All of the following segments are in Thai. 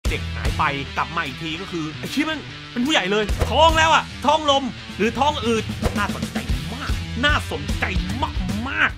เด็กหายไปกลับมาอีกทีก็คือไอ้ชิมันเป็นผู้ใหญ่เลยท้องแล้วอะท้องลมหรือท้องอืดน่าสนใจมากน่าสนใจมาก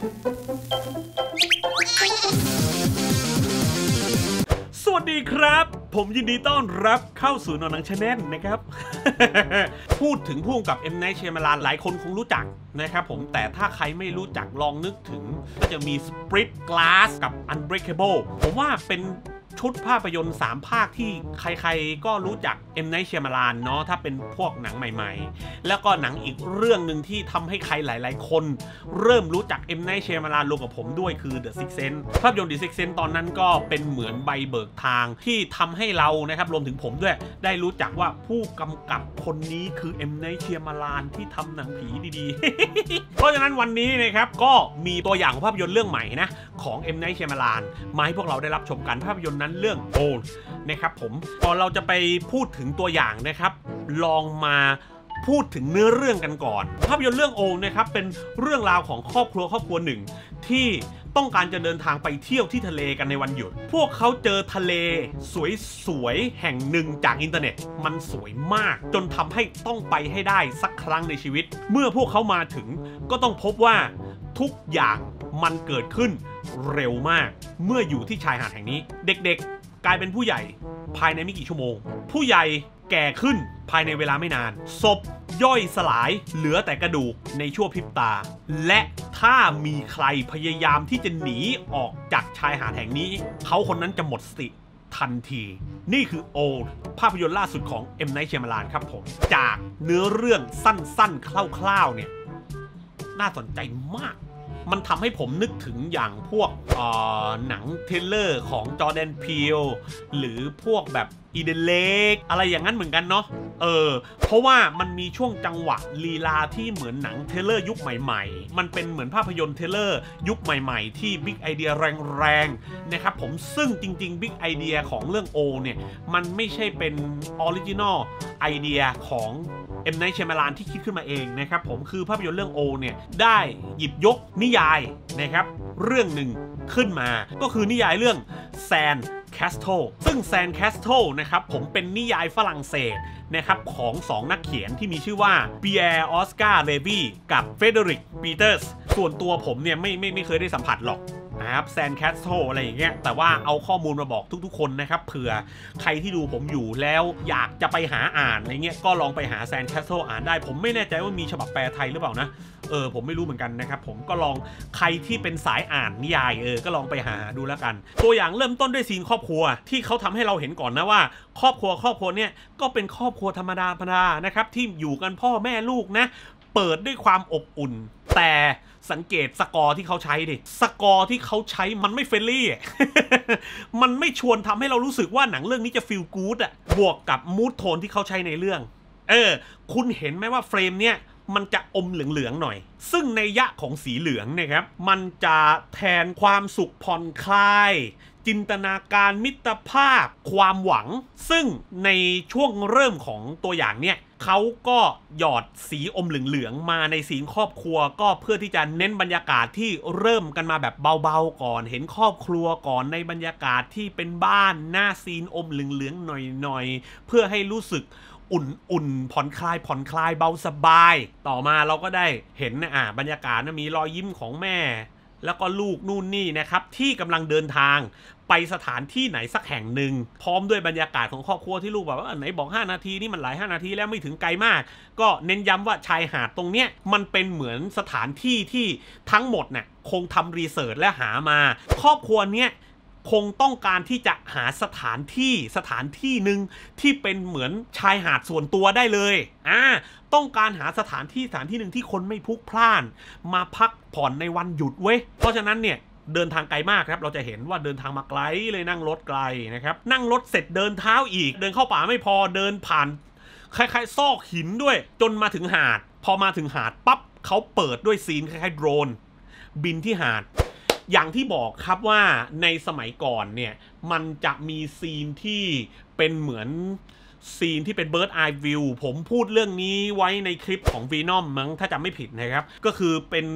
สวัสดีครับผมยินดีต้อนรับเข้าสู่นอนหนังชาแนลนะครับ พูดถึงผู้กำกับ M. Night Shyamalan หลายคนคงรู้จักนะครับผมแต่ถ้าใครไม่รู้จักลองนึกถึงก็จะมี Split Glass กับ Unbreakable ผมว่าเป็นชุดภาพยนตร์3ภาคที่ใครๆก็รู้จัก M. Night Shyamalan เนาะถ้าเป็นพวกหนังใหม่ๆแล้วก็หนังอีกเรื่องหนึ่งที่ทำให้ใครหลายๆคนเริ่มรู้จัก M. Night Shyamalan รวมกับผมด้วยคือ The Sixth Sense ภาพยนตร์ The Sixth Sense ตอนนั้นก็เป็นเหมือนใบเบิกทางที่ทำให้เรานะครับรวมถึงผมด้วยได้รู้จักว่าผู้กำกับคนนี้คือ M. Night Shyamalan ที่ทำหนังผีดีๆ เพราะฉะนั้นวันนี้นะครับก็มีตัวอย่างภาพยนตร์เรื่องใหม่นะของ M. Night Shyamalan มาให้พวกเราได้รับชมกันภาพยนตร์นั้นเรื่องโอลนะครับผมก่อนเราจะไปพูดถึงตัวอย่างนะครับลองมาพูดถึงเนื้อเรื่องกันก่อนภาพยนตร์เรื่องโอลนะครับเป็นเรื่องราวของครอบครัวหนึ่งที่ต้องการจะเดินทางไปเที่ยวที่ทะเลกันในวันหยุดพวกเขาเจอทะเลสวยๆแห่งหนึ่งจากอินเทอร์เน็ตมันสวยมากจนทำให้ต้องไปให้ได้สักครั้งในชีวิตเมื่อพวกเขามาถึงก็ต้องพบว่าทุกอย่างมันเกิดขึ้นเร็วมากเมื่ออยู่ที่ชายหาดแห่งนี้เด็กๆกลายเป็นผู้ใหญ่ภายในไม่กี่ชั่วโมงผู้ใหญ่แก่ขึ้นภายในเวลาไม่นานศพย่อยสลายเหลือแต่กระดูกในชั่วพริบตาและถ้ามีใครพยายามที่จะหนีออกจากชายหาดแห่งนี้เขาคนนั้นจะหมดสติทันทีนี่คือโอลภาพยนตร์ล่าสุดของ M. Night Shyamalan ครับผมจากเนื้อเรื่องสั้นๆคร่าวๆเนี่ยน่าสนใจมากมันทำให้ผมนึกถึงอย่างพวกหนังเทเลอร์ของจอร์แดนพีลหรือพวกแบบอีเดนเลกอะไรอย่างนั้นเหมือนกันเนาะเพราะว่ามันมีช่วงจังหวะลีลาที่เหมือนหนังเทเลอร์ยุคใหม่ๆมันเป็นเหมือนภาพยนตร์เทเลอร์ยุคใหม่ๆที่บิ๊กไอเดียแรงๆนะครับผมซึ่งจริงๆบิ๊กไอเดียของเรื่องโอเนี่ยมันไม่ใช่เป็นออริจินอลไอเดียของM. Night Shyamalan ที่คิดขึ้นมาเองนะครับผมคือภาพยนตร์เรื่องโอเนี่ยได้หยิบยกนิยายนะครับเรื่องหนึ่งขึ้นมาก็คือนิยายเรื่อง Sandcastle ซึ่ง Sandcastle นะครับผมเป็นนิยายฝรั่งเศสนะครับของ2นักเขียนที่มีชื่อว่าเปียร์ออสการ์เลวีกับเฟเดริกปีเตอร์สส่วนตัวผมเนี่ยไม่เคยได้สัมผัสหรอกนะครับแซนแคสเทิลอะไรอย่างเงี้ยแต่ว่าเอาข้อมูลมาบอกทุกๆคนนะครับเผื่อใครที่ดูผมอยู่แล้วอยากจะไปหาอ่านอะไรเงี้ยก็ลองไปหาแซนแคสเทิลอ่านได้ผมไม่แน่ใจว่ามีฉบับแปลไทยหรือเปล่านะผมไม่รู้เหมือนกันนะครับผมก็ลองใครที่เป็นสายอ่านนิยายก็ลองไปหาดูแล้วกันตัวอย่างเริ่มต้นด้วยซีนครอบครัวที่เขาทำให้เราเห็นก่อนนะว่าครอบครัวเนี่ยก็เป็นครอบครัวธรรมดานะครับที่อยู่กันพ่อแม่ลูกนะเปิดด้วยความอบอุ่นแต่สังเกตสกอร์ที่เขาใช้ดิสกอร์ที่เขาใช้มันไม่เฟรนลี่ มันไม่ชวนทำให้เรารู้สึกว่าหนังเรื่องนี้จะฟีลกู๊ดบวกกับมูดโทนที่เขาใช้ในเรื่องคุณเห็นไหมว่าเฟรมเนี่ยมันจะอมเหลืองๆหน่อยซึ่งในยะของสีเหลืองนะครับมันจะแทนความสุขผ่อนคลายจินตนาการมิตรภาพความหวังซึ่งในช่วงเริ่มของตัวอย่างเนี่ยเขาก็หยอดสีอมเหลืองๆมาในสีครอบครัวก็เพื่อที่จะเน้นบรรยากาศที่เริ่มกันมาแบบเบาๆก่อนเห็นครอบครัวก่อนในบรรยากาศที่เป็นบ้านหน้าซีนอมเหลืองๆหน่อยๆเพื่อให้รู้สึกอุ่นผ่อนคลายเบาสบายต่อมาเราก็ได้เห็นบรรยากาศมีรอยยิ้มของแม่แล้วก็ลูกนู่นนี่นะครับที่กำลังเดินทางไปสถานที่ไหนสักแห่งหนึ่งพร้อมด้วยบรรยากาศของครอบครัวที่ลูกแบบว่าไหนบอก5นาทีนี่มันหลาย5นาทีแล้วไม่ถึงไกลมากก็เน้นย้ำว่าชายหาดตรงเนี้ยมันเป็นเหมือนสถานที่ที่ทั้งหมดเนี่ยคงทำรีเสิร์ชและหามาครอบครัวเนี้ยคงต้องการที่จะหาสถานที่หนึ่งที่เป็นเหมือนชายหาดส่วนตัวได้เลยต้องการหาสถานที่หนึ่งที่คนไม่พลุกพล่านมาพักผ่อนในวันหยุดเว้ยเพราะฉะนั้นเนี่ยเดินทางไกลมากครับเราจะเห็นว่าเดินทางมาไกลเลยนั่งรถไกลนะครับนั่งรถเสร็จเดินเท้าอีกเดินเข้าป่าไม่พอเดินผ่านคล้ายๆซอกหินด้วยจนมาถึงหาดพอมาถึงหาดปั๊บเขาเปิดด้วยซีนคล้ายๆโดรนบินที่หาดอย่างที่บอกครับว่าในสมัยก่อนเนี่ยมันจะมีซีนที่เป็นเหมือนซีนที่เป็น Bird Eye View ผมพูดเรื่องนี้ไว้ในคลิปของ Venom มั้งถ้าจำไม่ผิดนะครับก็คือเป็น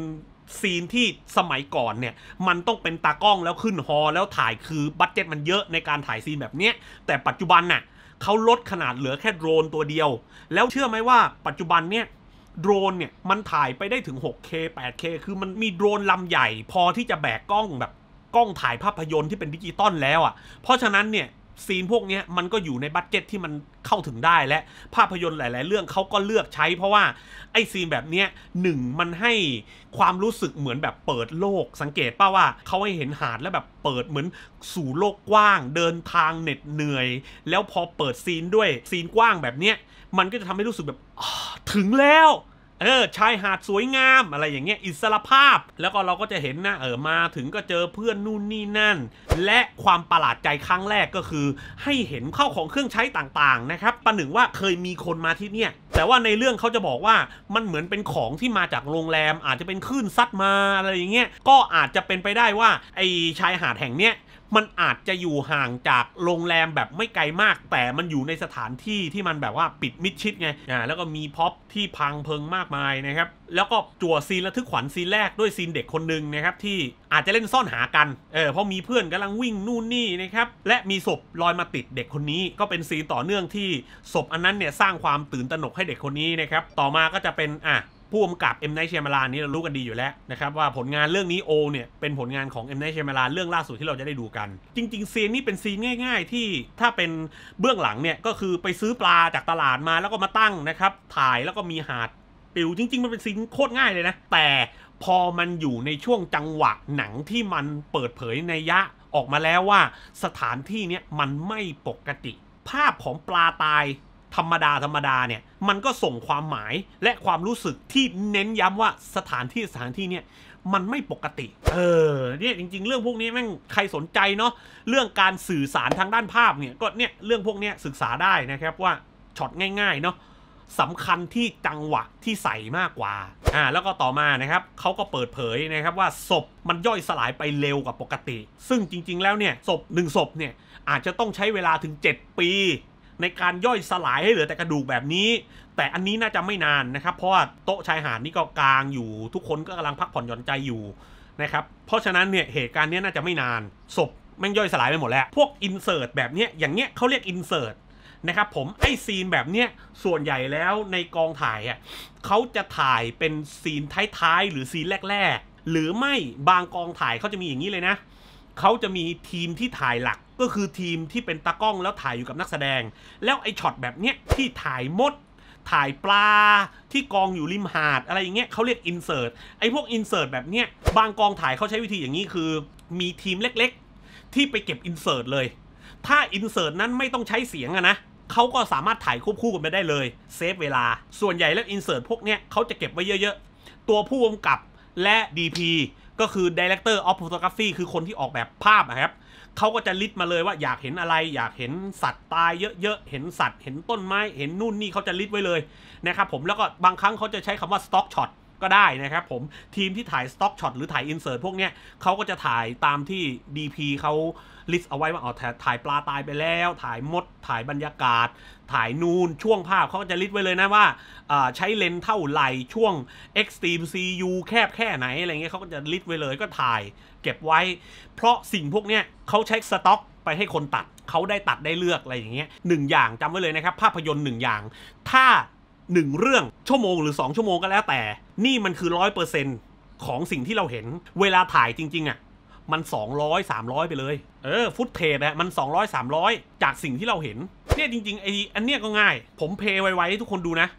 ซีนที่สมัยก่อนเนี่ยมันต้องเป็นตากล้องแล้วขึ้นฮอแล้วถ่ายคือบัดเจ็ตมันเยอะในการถ่ายซีนแบบเนี้ยแต่ปัจจุบันน่ะเขาลดขนาดเหลือแค่โดรนตัวเดียวแล้วเชื่อไหมว่าปัจจุบันเนี่ยโดรนเนี่ยมันถ่ายไปได้ถึง 6K 8K คือมันมีโดรนลำใหญ่พอที่จะแบกกล้องแบบกล้องถ่ายภาพยนตร์ที่เป็นดิจิตอลแล้วอ่ะเพราะฉะนั้นเนี่ยซีนพวกนี้มันก็อยู่ในบัดเจ็ตที่มันเข้าถึงได้และภาพยนตร์หลายๆเรื่องเขาก็เลือกใช้เพราะว่าไอ้ซีนแบบนี้หนึ่งมันให้ความรู้สึกเหมือนแบบเปิดโลกสังเกตป่ะว่าเขาให้เห็นหาดแล้วแบบเปิดเหมือนสู่โลกกว้างเดินทางเหน็ดเหนื่อยแล้วพอเปิดซีนด้วยซีนกว้างแบบเนี้ยมันก็จะทำให้รู้สึกแบบถึงแล้วชายหาดสวยงามอะไรอย่างเงี้ยอิสรภาพแล้วก็เราก็จะเห็นนะมาถึงก็เจอเพื่อนนู่นนี่นั่นและความประหลาดใจครั้งแรกก็คือให้เห็นข้าวของเครื่องใช้ต่างๆนะครับประหนึ่งว่าเคยมีคนมาที่เนี่ยแต่ว่าในเรื่องเขาจะบอกว่ามันเหมือนเป็นของที่มาจากโรงแรมอาจจะเป็นคลื่นซัดมาอะไรอย่างเงี้ยก็อาจจะเป็นไปได้ว่าไอชายหาดแห่งเนี้ยมันอาจจะอยู่ห่างจากโรงแรมแบบไม่ไกลมากแต่มันอยู่ในสถานที่ที่มันแบบว่าปิดมิดชิดไงแล้วก็มีพ็อปที่พังเพิงมากมายนะครับแล้วก็จั่วซีนระทึกขวัญซีนแรกด้วยซีนเด็กคนหนึ่งนะครับที่อาจจะเล่นซ่อนหากันเพราะมีเพื่อนกำลังวิ่งนู่นนี่นะครับและมีศพลอยมาติดเด็กคนนี้ก็เป็นซีนต่อเนื่องที่ศพอันนั้นเนี่ยสร้างความตื่นตระหนกให้เด็กคนนี้นะครับต่อมาก็จะเป็นผู้กำกับ M. Night Shyamalan นี้เรารู้กันดีอยู่แล้วนะครับว่าผลงานเรื่องนี้เนี่ยเป็นผลงานของ M. Night Shyamalan เรื่องล่าสุดที่เราจะได้ดูกันจริงๆซีนนี้เป็นซีนง่ายๆที่ถ้าเป็นเบื้องหลังเนี่ยก็คือไปซื้อปลาจากตลาดมาแล้วก็มาตั้งนะครับถ่ายแล้วก็มีหาดปิวจริงๆมันเป็นซีนโคตรง่ายเลยนะแต่พอมันอยู่ในช่วงจังหวะหนังที่มันเปิดเผยนัยยะออกมาแล้วว่าสถานที่เนี้ยมันไม่ปกติภาพของปลาตายธรรมดาเนี่ยมันก็ส่งความหมายและความรู้สึกที่เน้นย้ำว่าสถานที่เนี่ยมันไม่ปกติเนี่ยจริงๆเรื่องพวกนี้แม่งใครสนใจเนาะเรื่องการสื่อสารทางด้านภาพเนี่ยก็เนี่ยเรื่องพวกนี้ศึกษาได้นะครับว่าช็อตง่ายๆเนาะสำคัญที่จังหวะที่ใส่มากกว่าแล้วก็ต่อมานะครับเขาก็เปิดเผยนะครับว่าศพมันย่อยสลายไปเร็วกว่าปกติซึ่งจริงๆแล้วเนี่ยศพ1ศพเนี่ยอาจจะต้องใช้เวลาถึง7 ปีในการย่อยสลายให้เหลือแต่กระดูกแบบนี้แต่อันนี้น่าจะไม่นานนะครับเพราะว่าโต๊ะชายหาดนี่ก็กลางอยู่ทุกคนก็กำลังพักผ่อนหย่อนใจอยู่นะครับเพราะฉะนั้นเนี่ยเหตุการณ์นี้น่าจะไม่นานศพแม่งย่อยสลายไปหมดแล้วพวกอินเสิร์ตแบบเนี้ยอย่างเงี้ยเขาเรียกอินเสิร์ตนะครับผมไอซีนแบบเนี้ยส่วนใหญ่แล้วในกองถ่ายเขาจะถ่ายเป็นซีนท้ายๆหรือซีนแรกๆหรือไม่บางกองถ่ายเขาจะมีอย่างนี้เลยนะเขาจะมีทีมที่ถ่ายหลักก็คือทีมที่เป็นตากล้องแล้วถ่ายอยู่กับนักแสดงแล้วไอช็อตแบบเนี้ยที่ถ่ายมดถ่ายปลาที่กองอยู่ริมหาดอะไรอย่างเงี้ยเขาเรียกอินเสิร์ตไอพวกอินเสิร์ตแบบเนี้ยบางกองถ่ายเขาใช้วิธีอย่างนี้คือมีทีมเล็กๆที่ไปเก็บอินเสิร์ตเลยถ้าอินเสิร์ตนั้นไม่ต้องใช้เสียงนะเขาก็สามารถถ่ายควบคู่กันไปได้เลยเซฟเวลาส่วนใหญ่แล้วอินเสิร์ตพวกเนี้ยเขาจะเก็บไว้เยอะๆตัวผู้กำกับและ DP ก็คือ Director of Photography คือคนที่ออกแบบภาพนะครับเขาก็จะลิสต์มาเลยว่าอยากเห็นอะไรอยากเห็นสัตว์ตายเยอะๆเห็นสัตว์เห็นต้นไม้เห็นนู่นนี่เขาจะลิสต์ไว้เลยนะครับผมแล้วก็บางครั้งเขาจะใช้คำว่า stock shot ก็ได้นะครับผมทีมที่ถ่าย stock shot หรือถ่าย insert พวกเนี้ยเขาก็จะถ่ายตามที่ DP เขาลิสต์เอาไว้ว่าถ่ายปลาตายไปแล้วถ่ายมดถ่ายบรรยากาศถ่ายนูนช่วงภาพเขาก็จะลิสต์ไว้เลยนะว่าใช้เลนส์เท่าไหร่ช่วง extreme CU แคบแค่ไหนอะไรเงี้ยเขาก็จะลิสต์ไว้เลยก็ถ่ายเก็บไว้เพราะสิ่งพวกเนี้ยเขาใช้สต็อกไปให้คนตัดเขาได้ตัดได้เลือกอะไรอย่างเงี้ย1อย่างจำไว้เลยนะครับภาพยนตร์1อย่างถ้า1เรื่องชั่วโมงหรือ2ชั่วโมงก็แล้วแต่นี่มันคือ 100% ของสิ่งที่เราเห็นเวลาถ่ายจริงๆมัน200 300ไปเลยฟุตเทจมัน200 300จากสิ่งที่เราเห็นเนี่ยจริงๆอันเนี้ยก็ง่ายผมเพย์ไว้ให้ทุกคนดูนะ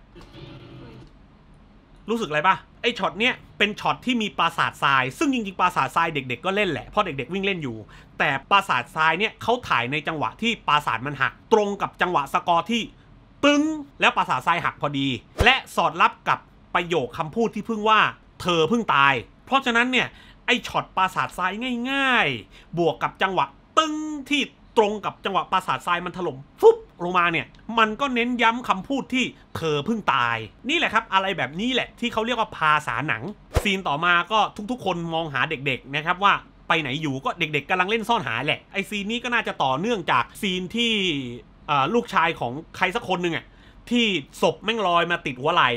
รู้สึกอะไรป่ะไอช็อตเนี้ยเป็นช็อตที่มีปราสาททรายซึ่งจริงๆปราสาททรายเด็กๆก็เล่นแหละเพราะเด็กๆวิ่งเล่นอยู่แต่ปราสาททรายเนี่ยเขาถ่ายในจังหวะที่ปราสาทมันหักตรงกับจังหวะสกอร์ที่ตึงแล้วปราสาททรายหักพอดีและสอดรับกับประโยคคำพูดที่เพิ่งว่าเธอเพิ่งตายเพราะฉะนั้นเนี่ยไอช็อตปราสาททรายง่ายๆบวกกับจังหวะตึงที่ตรงกับจังหวะปราสาททรายมันถล่มฟุบลงมาเนี่ยมันก็เน้นย้ำคำพูดที่เธอเพิ่งตายนี่แหละครับอะไรแบบนี้แหละที่เขาเรียกว่าภาษาหนังซีนต่อมาก็ทุกๆคนมองหาเด็กๆนะครับว่าไปไหนอยู่ก็เด็กๆกำลังเล่นซ่อนหาแหละไอซีนนี้ก็น่าจะต่อเนื่องจากซีนที่ลูกชายของใครสักคนหนึ่งที่ศพแม่งลอยมาติดหัวไหล่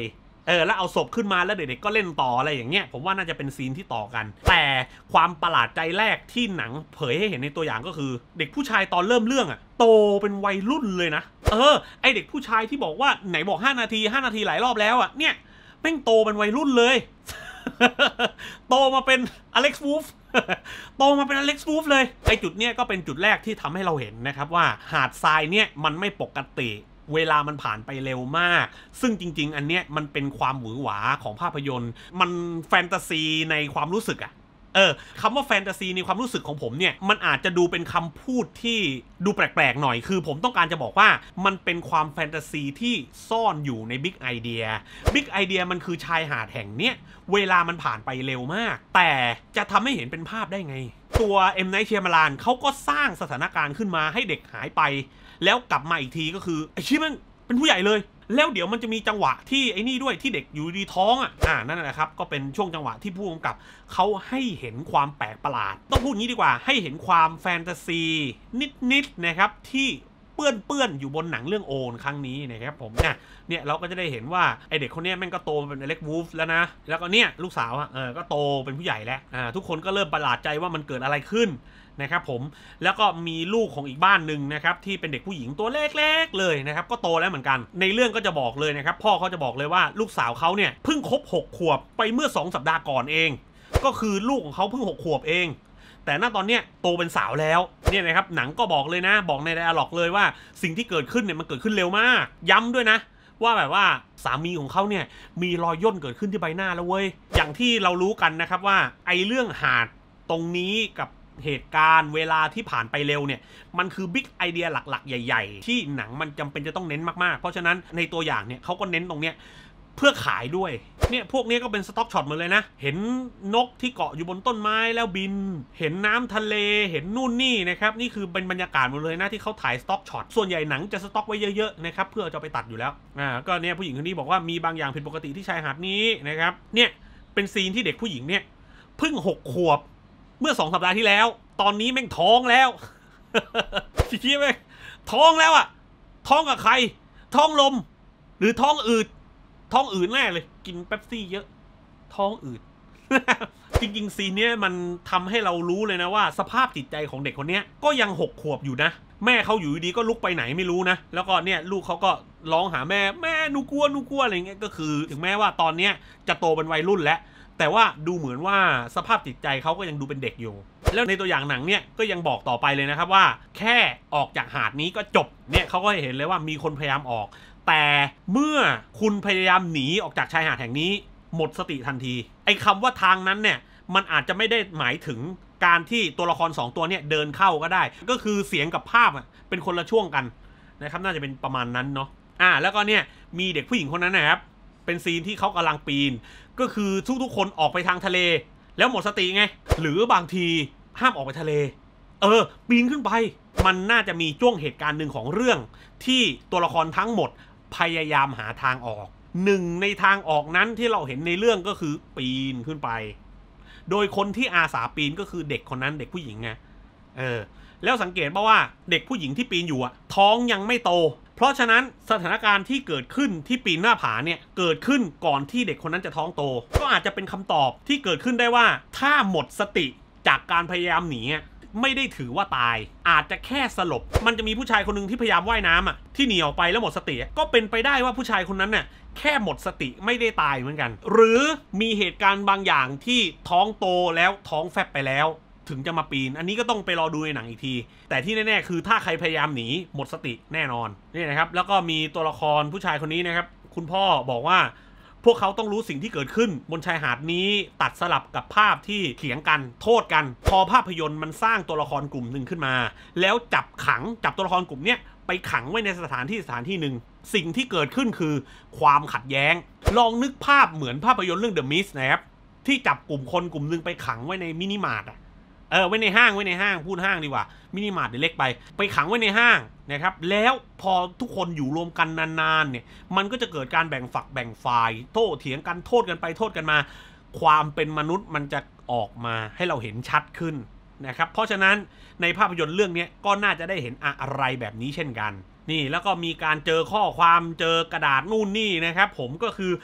แล้วเอาศพขึ้นมาแล้วเด็กๆก็เล่นต่ออะไรอย่างเงี้ยผมว่าน่าจะเป็นซีนที่ต่อกันแต่ความประหลาดใจแรกที่หนังเผยให้เห็นในตัวอย่างก็คือเด็กผู้ชายตอนเริ่มเรื่องโตเป็นวัยรุ่นเลยนะไอเด็กผู้ชายที่บอกว่าไหนบอก5 นาทีหลายรอบแล้วเนี่ยแม่งโตเป็นวัยรุ่นเลย โตมาเป็นอเล็กซ์วูฟ โตมาเป็นอเล็กซ์วูฟเลยไอจุดเนี้ยก็เป็นจุดแรกที่ทำให้เราเห็นนะครับว่าหาดทรายเนี่ยมันไม่ปกติเวลามันผ่านไปเร็วมากซึ่งจริงๆอันเนี้ยมันเป็นความหวือหวาของภาพยนตร์มันแฟนตาซีในความรู้สึกคำว่าแฟนตาซีในความรู้สึกของผมเนี่ยมันอาจจะดูเป็นคำพูดที่ดูแปลกๆหน่อยคือผมต้องการจะบอกว่ามันเป็นความแฟนตาซีที่ซ่อนอยู่ในบิ๊กไอเดียมันคือชายหาดแห่งเนี้ยเวลามันผ่านไปเร็วมากแต่จะทำให้เห็นเป็นภาพได้ไงตัวเอ็มไนท์ เชียมาลานเขาก็สร้างสถานการณ์ขึ้นมาให้เด็กหายไปแล้วกลับมาอีกทีก็คือไอ้ชิมันเป็นผู้ใหญ่เลยแล้วเดี๋ยวมันจะมีจังหวะที่ไอ้นี่ด้วยที่เด็กอยู่ดีท้องนั่นแหละครับก็เป็นช่วงจังหวะที่ผู้กำกับเขาให้เห็นความแปลกประหลาดต้องพูดงี้ดีกว่าให้เห็นความแฟนตาซีนิดๆนะครับที่เปื้อนอยู่บนหนังเรื่องโอนครั้งนี้นะครับผมเนี่ยเราก็จะได้เห็นว่าไอเด็กคนนี้แม่งก็โตเป็นอเล็กวูฟแล้วนะแล้วก็เนี่ยลูกสาวก็โตเป็นผู้ใหญ่แล้วทุกคนก็เริ่มประหลาดใจว่ามันเกิดอะไรขึ้นนะครับผมแล้วก็มีลูกของอีกบ้านหนึ่งนะครับที่เป็นเด็กผู้หญิงตัวเล็กๆเลยนะครับก็โตแล้วเหมือนกันในเรื่องก็จะบอกเลยนะครับพ่อเขาจะบอกเลยว่าลูกสาวเขาเนี่ยเพิ่งครบ6 ขวบไปเมื่อ2 สัปดาห์ก่อนเองก็คือลูกของเขาเพิ่ง6 ขวบเองแต่ณตอนเนี้ยโตเป็นสาวแล้วเนี่ยนะครับหนังก็บอกเลยนะบอกในไดอะล็อกเลยว่าสิ่งที่เกิดขึ้นเนี่ยมันเกิดขึ้นเร็วมากย้ำด้วยนะว่าแบบว่าสามีของเขาเนี่ยมีรอยย่นเกิดขึ้นที่ใบหน้าแล้วเว้ยอย่างที่เรารู้กันนะครับว่าไอ้เรื่องหาดตรงนี้กับเหตุการณ์เวลาที่ผ่านไปเร็วเนี่ยมันคือบิ๊กไอเดียหลักๆใหญ่ๆที่หนังมันจำเป็นจะต้องเน้นมากๆเพราะฉะนั้นในตัวอย่างเนี่ยเขาก็เน้นตรงเนี้ยเพื่อขายด้วยเนี่ยพวกนี้ก็เป็นสต็อกช็อตหมดเลยนะเห็นนกที่เกาะอยู่บนต้นไม้แล้วบินเห็นน้ำทะเลเห็นนู่นนี่นะครับนี่คือเป็นบรรยากาศหมดเลยนะที่เขาถ่ายสต็อกช็อตส่วนใหญ่หนังจะสต็อกไว้เยอะๆนะครับเพื่อจะไปตัดอยู่แล้วก็เนี่ยผู้หญิงคนนี้บอกว่ามีบางอย่างผิดปกติที่ชายหาดนี้นะครับเนี่ยเป็นซีนที่เด็กผู้หญิงเนี่ยเพิ่ง6 ขวบเมื่อ2 สัปดาห์ที่แล้วตอนนี้แม่งท้องแล้วคิดไหมท้องแล้วท้องกับใครท้องลมหรือท้องอืดแน่เลยกินเป๊ปซี่เยอะท้องอืด จริงๆซีนนี้มันทำให้เรารู้เลยนะว่าสภาพจิตใจของเด็กคนนี้ก็ยัง6 ขวบอยู่นะแม่เขาอยู่ดีก็ลุกไปไหนไม่รู้นะแล้วก็เนี่ยลูกเขาก็ร้องหาแม่หนูกลัวอะไรเงี้ยก็คือถึงแม้ว่าตอนเนี้ยจะโตเป็นวัยรุ่นแล้วแต่ว่าดูเหมือนว่าสภาพจิตใจเขาก็ยังดูเป็นเด็กอยู่แล้วในตัวอย่างหนังเนี่ยก็ยังบอกต่อไปเลยนะครับว่าแค่ออกจากหาดนี้ก็จบเนี่ยเขาก็เห็นเลยว่ามีคนพยายามออกแต่เมื่อคุณพยายามหนีออกจากชายหาดแห่งนี้หมดสติทันทีไอ้คำว่าทางนั้นเนี่ยมันอาจจะไม่ได้หมายถึงการที่ตัวละคร2 ตัวเนี่ยเดินเข้าก็ได้ก็คือเสียงกับภาพเป็นคนละช่วงกันนะครับน่าจะเป็นประมาณนั้นเนาะแล้วก็เนี่ยมีเด็กผู้หญิงคนนั้นนะครับเป็นซีนที่เขากำลังปีนก็คือทุกคนออกไปทางทะเลแล้วหมดสติไงหรือบางทีห้ามออกไปทะเลปีนขึ้นไปมันน่าจะมีช่วงเหตุการณ์หนึ่งของเรื่องที่ตัวละครทั้งหมดพยายามหาทางออกหนึ่งในทางออกนั้นที่เราเห็นในเรื่องก็คือปีนขึ้นไปโดยคนที่อาสาปีนก็คือเด็กคนนั้นเด็กผู้หญิงไงแล้วสังเกตว่าเด็กผู้หญิงที่ปีนอยู่ท้องยังไม่โตเพราะฉะนั้นสถานการณ์ที่เกิดขึ้นที่ปีนหน้าผาเนี่ยเกิดขึ้นก่อนที่เด็กคนนั้นจะท้องโตก็อาจจะเป็นคำตอบที่เกิดขึ้นได้ว่าถ้าหมดสติจากการพยายามหนีไม่ได้ถือว่าตายอาจจะแค่สลบมันจะมีผู้ชายคนหนึ่งที่พยายามว่ายน้ำที่หนีออกไปแล้วหมดสติก็เป็นไปได้ว่าผู้ชายคนนั้นน่ะแค่หมดสติไม่ได้ตายเหมือนกันหรือมีเหตุการณ์บางอย่างที่ท้องโตแล้วท้องแฟบไปแล้วถึงจะมาปีนอันนี้ก็ต้องไปรอดูในหนังอีกทีแต่ที่แน่ๆคือถ้าใครพยายามหนีหมดสติแน่นอนนี่นะครับแล้วก็มีตัวละครผู้ชายคนนี้นะครับคุณพ่อบอกว่าพวกเขาต้องรู้สิ่งที่เกิดขึ้นบนชายหาดนี้ตัดสลับกับภาพที่เถียงกันโทษกันพอภาพยนตร์มันสร้างตัวละครกลุ่มหนึ่งขึ้นมาแล้วจับตัวละครกลุ่มเนี้ยไปขังไว้ในสถานที่หนึ่งสิ่งที่เกิดขึ้นคือความขัดแย้งลองนึกภาพเหมือนภาพยนตร์เรื่อง The Mist นะครับที่จับกลุ่มคนกลุ่มหนึ่งไปขังไว้ในมินิมาร์ทไว้ในห้างพูดห้างดีกว่ามินิมาร์ทเล็กไปขังไว้ในห้างนะครับแล้วพอทุกคนอยู่รวมกันนานๆเนี่ยมันก็จะเกิดการแบ่งฝักแบ่งฝ่ายโต้เถียงกันโทษกันไปโทษกันมาความเป็นมนุษย์มันจะออกมาให้เราเห็นชัดขึ้นนะครับเพราะฉะนั้นในภาพยนตร์เรื่องนี้ก็น่าจะได้เห็นอะไรแบบนี้เช่นกันนี่แล้วก็มีการเจอข้อความเจอกระดาษนู่นนี่นะครับผมก็คือ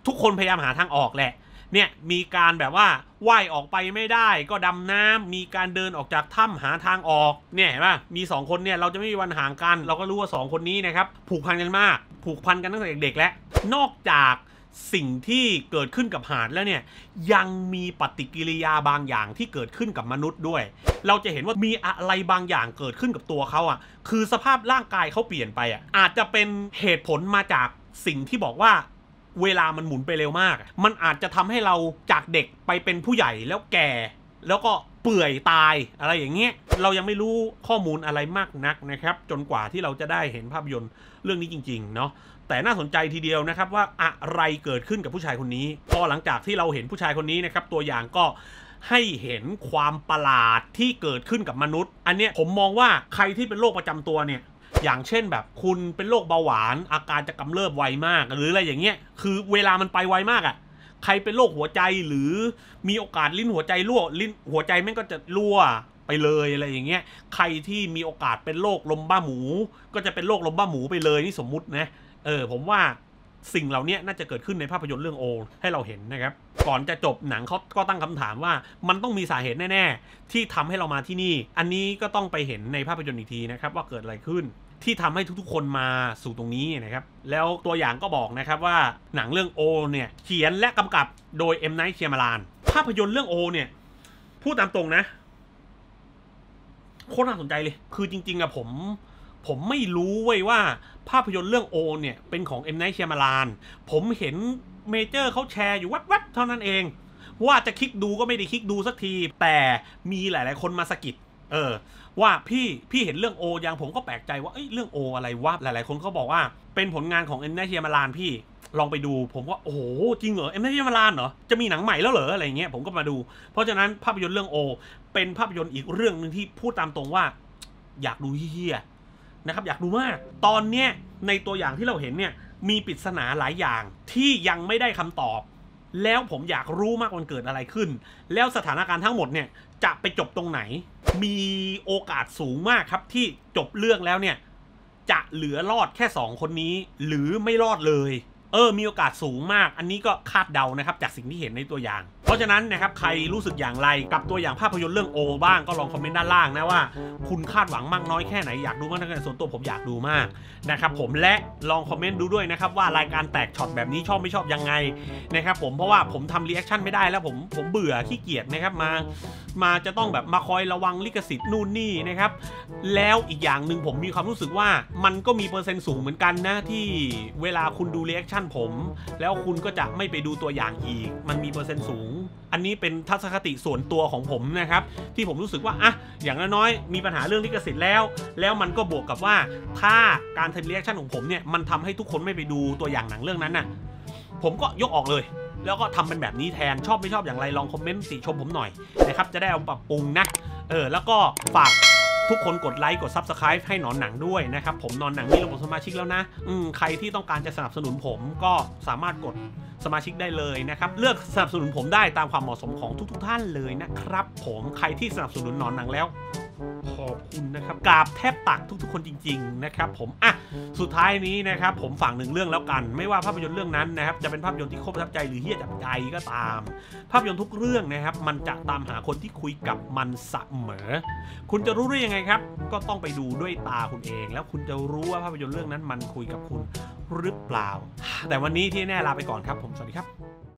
ทุกคนพยายามหาทางออกแหละเนี่ยมีการแบบว่าว่ายออกไปไม่ได้ก็ดำน้ำมีการเดินออกจากถ้ำหาทางออกเนี่ยเห็นป่ะมี2คนเนี่ยเราจะไม่มีวันห่างกันเราก็รู้ว่า2คนนี้นะครับผูกพันกันมากผูกพันกันตั้งแต่เด็กๆแล้วนอกจากสิ่งที่เกิดขึ้นกับหาดแล้วเนี่ยยังมีปฏิกิริยาบางอย่างที่เกิดขึ้นกับมนุษย์ด้วยเราจะเห็นว่ามีอะไรบางอย่างเกิดขึ้นกับตัวเขาอ่ะคือสภาพร่างกายเขาเปลี่ยนไปอ่ะอาจจะเป็นเหตุผลมาจากสิ่งที่บอกว่าเวลามันหมุนไปเร็วมากมันอาจจะทำให้เราจากเด็กไปเป็นผู้ใหญ่แล้วแก่แล้วก็เปื่อยตายอะไรอย่างเงี้ยเรายังไม่รู้ข้อมูลอะไรมากนักนะครับจนกว่าที่เราจะได้เห็นภาพยนตร์เรื่องนี้จริงๆเนาะแต่น่าสนใจทีเดียวนะครับว่าอะไรเกิดขึ้นกับผู้ชายคนนี้พอหลังจากที่เราเห็นผู้ชายคนนี้นะครับตัวอย่างก็ให้เห็นความประหลาดที่เกิดขึ้นกับมนุษย์อันเนี้ยผมมองว่าใครที่เป็นโรคประจำตัวเนี่ยอย่างเช่นแบบคุณเป็นโรคเบาหวานอาการจะกำเริบไวมากหรืออะไรอย่างเงี้ยคือเวลามันไปไวมากอ่ะใครเป็นโรคหัวใจหรือมีโอกาสลิ้นหัวใจรั่วลิ้นหัวใจแม่งก็จะรั่วไปเลยอะไรอย่างเงี้ยใครที่มีโอกาสเป็นโรคลมบ้าหมูก็จะเป็นโรคลมบ้าหมูไปเลยนี่สมมุตินะผมว่าสิ่งเหล่านี้น่าจะเกิดขึ้นในภาพยนตร์เรื่องโอให้เราเห็นนะครับก่อนจะจบหนังเขาก็ตั้งคำถามว่ามันต้องมีสาเหตุแน่ๆที่ทำให้เรามาที่นี่อันนี้ก็ต้องไปเห็นในภาพยนตร์อีกทีนะครับว่าเกิดอะไรขึ้นที่ทำให้ทุกๆคนมาสู่ตรงนี้นะครับแล้วตัวอย่างก็บอกนะครับว่าหนังเรื่องโอเนี่ยเขียนและกำกับโดย M. Night Shyamalan ภาพยนตร์เรื่องโอเนี่ยพูดตามตรงนะโคตรน่าสนใจเลยคือจริงๆอะผมไม่รู้เว้ยว่าภาพยนตร์เรื่องโอเนี่ยเป็นของ M. Night Shyamalan ผมเห็นเมเจอร์เขาแชร์อยู่วัดๆเท่านั้นเองว่าจะคลิกดูก็ไม่ได้คลิกดูสักทีแต่มีหลายๆคนมาสะกิดว่าพี่เห็นเรื่องโอยังผมก็แปลกใจว่าเรื่องโออะไรวะหลายๆคนเขาบอกว่าเป็นผลงานของ M. Night Shyamalan พี่ลองไปดูผมก็โอ้โหจริงเหรอ M. Night Shyamalan เหรอจะมีหนังใหม่แล้วเหรออะไรเงี้ยผมก็มาดูเพราะฉะนั้นภาพยนตร์เรื่องโอเป็นภาพยนตร์อีกเรื่องนึงที่พูดตามตรงว่าอยากดูเฮี้ยนะครับอยากดูมากตอนเนี้ยในตัวอย่างที่เราเห็นเนี่ยมีปริศนาหลายอย่างที่ยังไม่ได้คำตอบแล้วผมอยากรู้มากมันเกิดอะไรขึ้นแล้วสถานการณ์ทั้งหมดเนี่ยจะไปจบตรงไหนมีโอกาสสูงมากครับที่จบเรื่องแล้วเนี่ยจะเหลือรอดแค่2คนนี้หรือไม่รอดเลยมีโอกาสสูงมากอันนี้ก็คาดเดานะครับจากสิ่งที่เห็นในตัวอย่างเพราะฉะนั้นนะครับใครรู้สึกอย่างไรกับตัวอย่างภาพยนตร์เรื่องโอบ้างก็ลองคอมเมนต์ด้านล่างนะว่าคุณคาดหวังมากน้อยแค่ไหนอยากดูมากน้อยแค่ไหนส่วนตัวผมอยากดูมากนะครับผมและลองคอมเมนต์ดูด้วยนะครับว่ารายการแตกช็อตแบบนี้ชอบไม่ชอบยังไงนะครับผมเพราะว่าผมทำรีแอคชั่นไม่ได้แล้วผมเบื่อขี้เกียจนะครับมาจะต้องแบบมาคอยระวังลิขสิทธิ์นู่นนี่นะครับแล้วอีกอย่างหนึ่งผมมีความรู้สึกว่ามันก็มีเปอร์เซ็นต์สูงเหมือนกันนะที่เวลาคุณดูรีแอคชั่นผมแล้วคุณก็จะไม่ไปดูตัวอย่างอีกมันมีเปอร์เซ็นต์สูงอันนี้เป็นทัศนคติส่วนตัวของผมนะครับที่ผมรู้สึกว่าอย่างน้อยๆมีปัญหาเรื่องลิขสิทธิ์แล้วมันก็บวกกับว่าถ้าการทำรีแอคชั่นของผมเนี่ยมันทำให้ทุกคนไม่ไปดูตัวอย่างหนังเรื่องนั้นน่ะผมก็ยกออกเลยแล้วก็ทำเป็นแบบนี้แทนชอบไม่ชอบอย่างไรลองคอมเมนต์ติชมผมหน่อยนะครับจะได้เอาปรับปรุงนะแล้วก็ฝากทุกคนกดไลค์กด Subscribe ให้หนอนหนังด้วยนะครับผมหนอนหนังมีระบบสมาชิกแล้วนะใครที่ต้องการจะสนับสนุนผมก็สามารถกดสมาชิกได้เลยนะครับเลือกสนับสนุนผมได้ตามความเหมาะสมของทุกท่านเลยนะครับผมใครที่สนับสนุนหนอนหนังแล้วขอบคุณนะครับกราบแทบตักทุกคนจริงๆนะครับผมสุดท้ายนี้นะครับผมฝาก1เรื่องแล้วกันไม่ว่าภาพยนตร์เรื่องนั้นนะครับจะเป็นภาพยนตร์ที่โคตรประทับใจหรือเฮี้ยจับใจก็ตามภาพยนตร์ทุกเรื่องนะครับมันจะตามหาคนที่คุยกับมันเสมอคุณจะรู้ได้ยังไงครับก็ต้องไปดูด้วยตาคุณเองแล้วคุณจะรู้ว่าภาพยนตร์เรื่องนั้นมันคุยกับคุณหรือเปล่าแต่วันนี้ที่แน่ลาไปก่อนครับผมสวัสดีครับ